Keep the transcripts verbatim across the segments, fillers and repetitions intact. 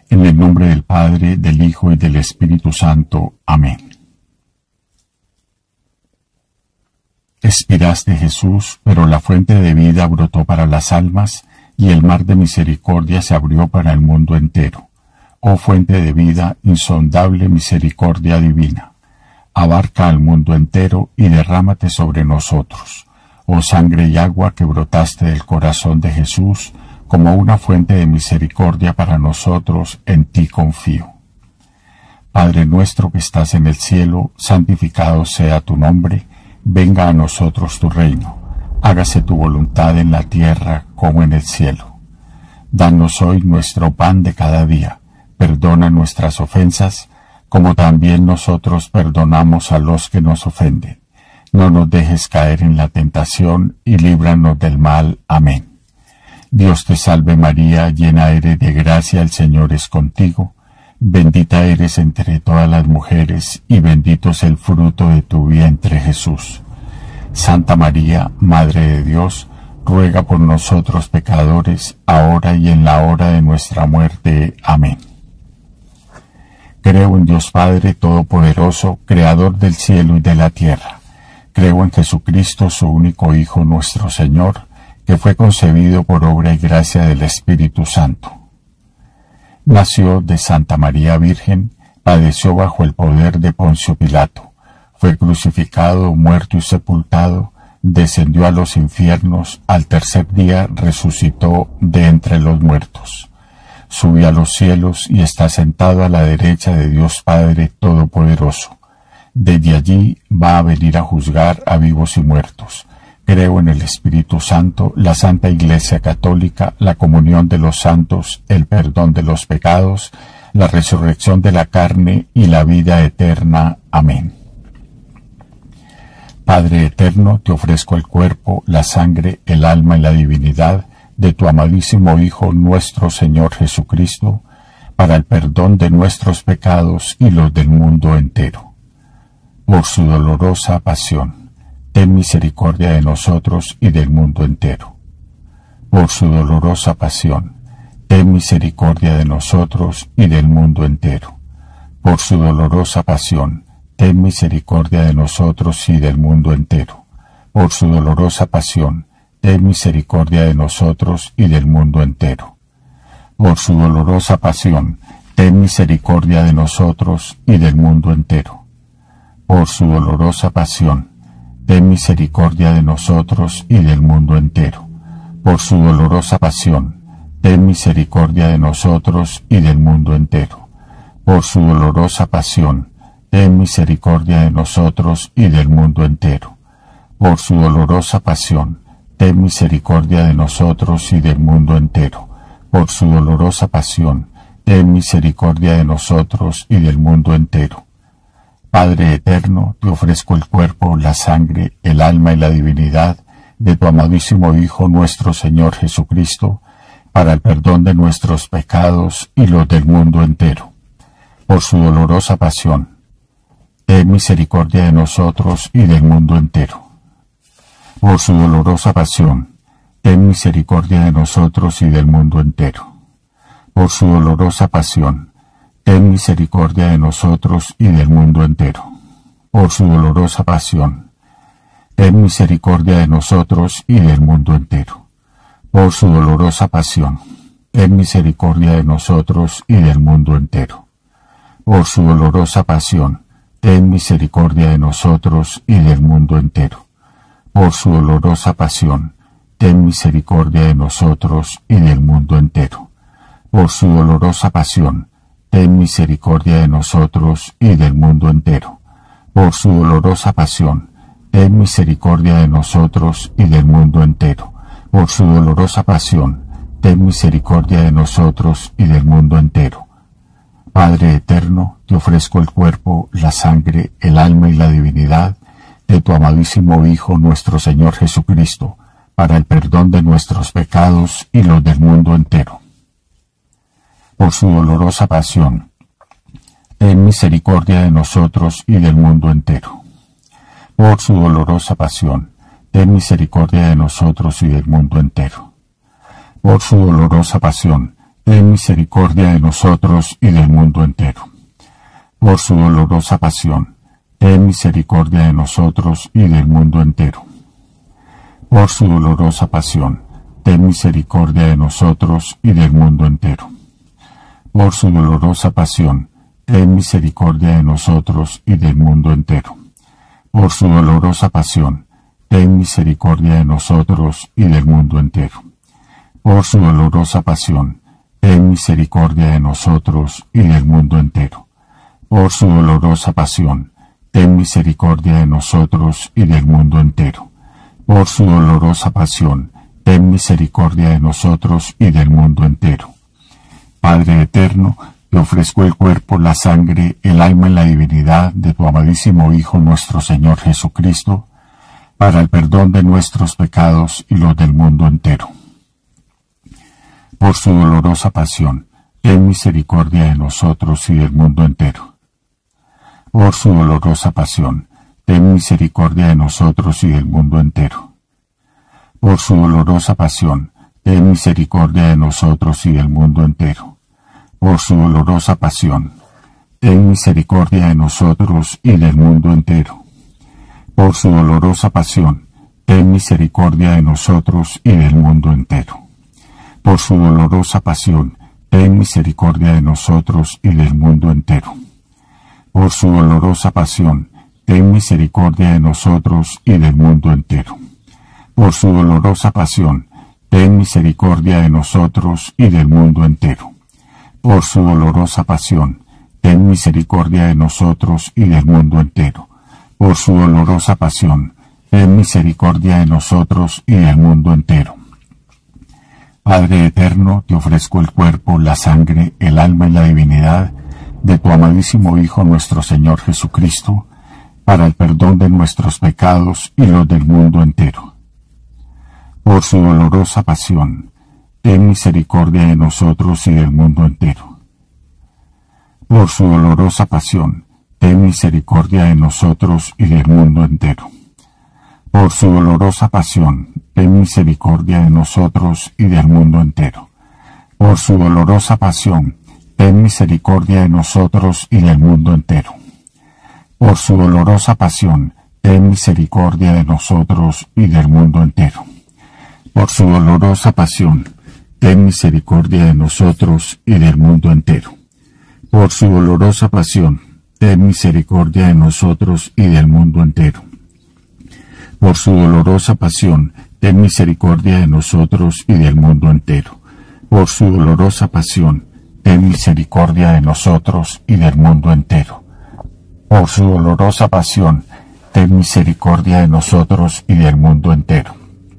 En el nombre del Padre, del Hijo y del Espíritu Santo. Amén. Expiraste, Jesús, pero la fuente de vida brotó para las almas, y el mar de misericordia se abrió para el mundo entero. Oh fuente de vida, insondable misericordia divina, abarca al mundo entero y derrámate sobre nosotros. Oh sangre y agua que brotaste del corazón de Jesús, como una fuente de misericordia para nosotros, en ti confío. Padre nuestro que estás en el cielo, santificado sea tu nombre, venga a nosotros tu reino, hágase tu voluntad en la tierra como en el cielo. Danos hoy nuestro pan de cada día, perdona nuestras ofensas, como también nosotros perdonamos a los que nos ofenden. No nos dejes caer en la tentación y líbranos del mal. Amén. Dios te salve María, llena eres de gracia, el Señor es contigo. Bendita eres entre todas las mujeres, y bendito es el fruto de tu vientre, Jesús. Santa María, Madre de Dios, ruega por nosotros pecadores, ahora y en la hora de nuestra muerte. Amén. Creo en Dios Padre Todopoderoso, Creador del cielo y de la tierra. Creo en Jesucristo, su único Hijo, nuestro Señor, que fue concebido por obra y gracia del Espíritu Santo. Nació de Santa María Virgen, padeció bajo el poder de Poncio Pilato, fue crucificado, muerto y sepultado, descendió a los infiernos, al tercer día resucitó de entre los muertos. Subió a los cielos y está sentado a la derecha de Dios Padre Todopoderoso. Desde allí va a venir a juzgar a vivos y muertos. Creo en el Espíritu Santo, la Santa Iglesia Católica, la comunión de los santos, el perdón de los pecados, la resurrección de la carne y la vida eterna. Amén. Padre eterno, te ofrezco el cuerpo, la sangre, el alma y la divinidad de tu amadísimo Hijo, nuestro Señor Jesucristo, para el perdón de nuestros pecados y los del mundo entero. Por su dolorosa pasión, ten misericordia de nosotros y del mundo entero. Por su dolorosa pasión, ten misericordia de nosotros y del mundo entero. Por su dolorosa pasión, ten misericordia de nosotros y del mundo entero. Por su dolorosa pasión, ten misericordia de nosotros y del mundo entero. Por su dolorosa pasión, ten misericordia de nosotros y del mundo entero. Por su dolorosa pasión, ten misericordia de nosotros y del mundo entero. Por su dolorosa pasión, ten misericordia de nosotros y del mundo entero. Por su dolorosa pasión, ten misericordia de nosotros y del mundo entero. Por su dolorosa pasión, ten misericordia de nosotros y del mundo entero. Por su dolorosa pasión, ten misericordia de nosotros y del mundo entero. Padre eterno, te ofrezco el cuerpo, la sangre, el alma y la divinidad de tu amadísimo Hijo, nuestro Señor Jesucristo, para el perdón de nuestros pecados y los del mundo entero. Por su dolorosa pasión, ten misericordia de nosotros y del mundo entero. Por su dolorosa pasión, ten misericordia de nosotros y del mundo entero. Por su dolorosa pasión, ten misericordia de nosotros y del mundo entero. Por su dolorosa pasión, ten misericordia de nosotros y del mundo entero. Por su dolorosa pasión, ten misericordia de nosotros y del mundo entero. Por su dolorosa pasión, ten misericordia de nosotros y del mundo entero. Por su dolorosa pasión, ten misericordia de nosotros y del mundo entero. Por su dolorosa pasión, ten misericordia de nosotros y del mundo entero. Por su dolorosa pasión, ten misericordia de nosotros y del mundo entero. Por su dolorosa pasión, ten misericordia de nosotros y del mundo entero. Padre eterno, te ofrezco el cuerpo, la sangre, el alma y la divinidad de tu amadísimo Hijo, nuestro Señor Jesucristo, para el perdón de nuestros pecados y los del mundo entero. Por su dolorosa pasión, ten misericordia de nosotros y del mundo entero. Por su dolorosa pasión, ten misericordia de nosotros y del mundo entero. Por su dolorosa pasión, ten misericordia de nosotros y del mundo entero. Por su dolorosa pasión, ten misericordia de nosotros y del mundo entero. Por su dolorosa pasión, ten misericordia de nosotros y del mundo entero. Por su dolorosa pasión, ten misericordia de nosotros y del mundo entero. Por su dolorosa pasión, ten misericordia de nosotros y del mundo entero. Por su dolorosa pasión, ten misericordia de nosotros y del mundo entero. Por su dolorosa pasión, ten misericordia de nosotros y del mundo entero. Por su dolorosa pasión, ten misericordia de nosotros y del mundo entero. Padre eterno, te ofrezco el cuerpo, la sangre, el alma y la divinidad de tu amadísimo Hijo nuestro Señor Jesucristo, para el perdón de nuestros pecados y los del mundo entero. Por su dolorosa pasión, ten misericordia de nosotros y del mundo entero. Por su dolorosa pasión, ten misericordia de nosotros y del mundo entero. Por su dolorosa pasión, ten misericordia de nosotros y del mundo entero. Por su dolorosa pasión, ten misericordia de nosotros y del mundo entero. Por su dolorosa pasión, ten misericordia de nosotros y del mundo entero. Por su dolorosa pasión, ten misericordia de nosotros y del mundo entero. Por su dolorosa pasión, ten misericordia de nosotros y del mundo entero. Por su dolorosa pasión, ten misericordia de nosotros y del mundo entero. Por su dolorosa pasión, ten misericordia de nosotros y del mundo entero. Por su dolorosa pasión, ten misericordia de nosotros y del mundo entero. Padre eterno, te ofrezco el cuerpo, la sangre, el alma y la divinidad de tu amadísimo Hijo nuestro Señor Jesucristo, para el perdón de nuestros pecados y los del mundo entero. Por su dolorosa pasión, ten misericordia de nosotros y del mundo entero. Por su dolorosa pasión, ten misericordia de nosotros y del mundo entero. Por su dolorosa pasión, ten misericordia de nosotros y del mundo entero. Por su dolorosa pasión, ten misericordia de nosotros y del mundo entero. Por su dolorosa pasión, ten misericordia de nosotros y del mundo entero. Por su dolorosa pasión, ten misericordia de nosotros y del mundo entero. Por su dolorosa pasión, ten misericordia de nosotros y del mundo entero. Por su dolorosa pasión, ten misericordia de nosotros y del mundo entero. Por su dolorosa pasión, ten misericordia de nosotros y del mundo entero. Por su dolorosa pasión, ten misericordia de nosotros y del mundo entero.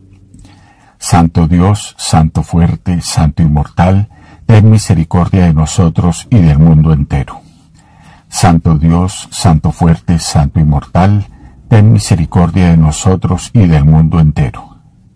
Santo Dios, Santo fuerte, Santo inmortal, ten misericordia de nosotros y del mundo entero. Santo Dios, Santo fuerte, Santo inmortal, ten misericordia de nosotros y del mundo entero.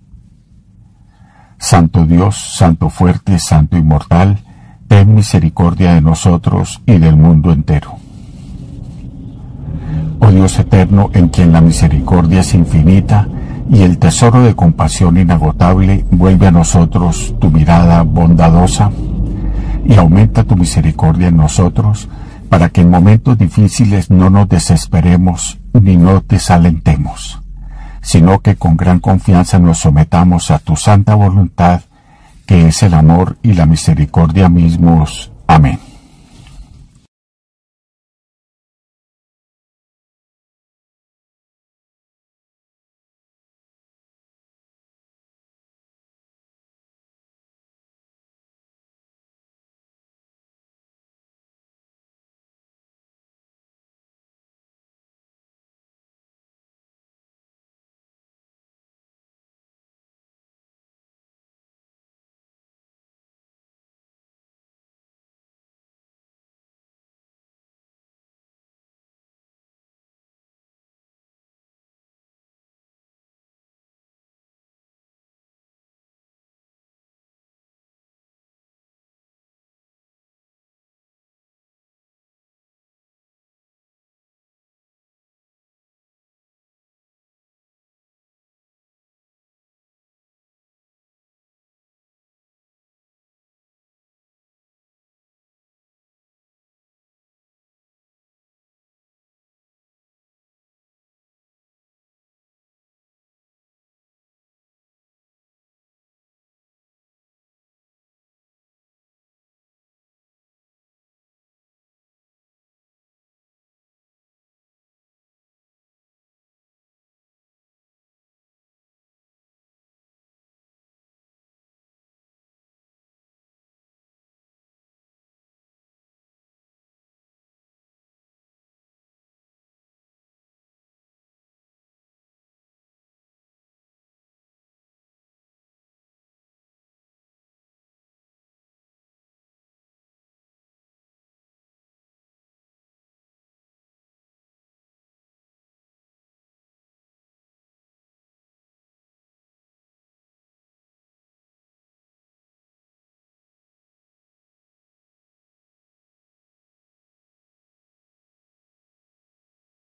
Santo Dios, Santo fuerte, Santo inmortal, ten misericordia de nosotros y del mundo entero. Oh Dios eterno, en quien la misericordia es infinita y el tesoro de compasión inagotable, vuelve a nosotros tu mirada bondadosa y aumenta tu misericordia en nosotros, para que en momentos difíciles no nos desesperemos ni nos desalentemos, sino que con gran confianza nos sometamos a tu santa voluntad, que es el amor y la misericordia mismos. Amén.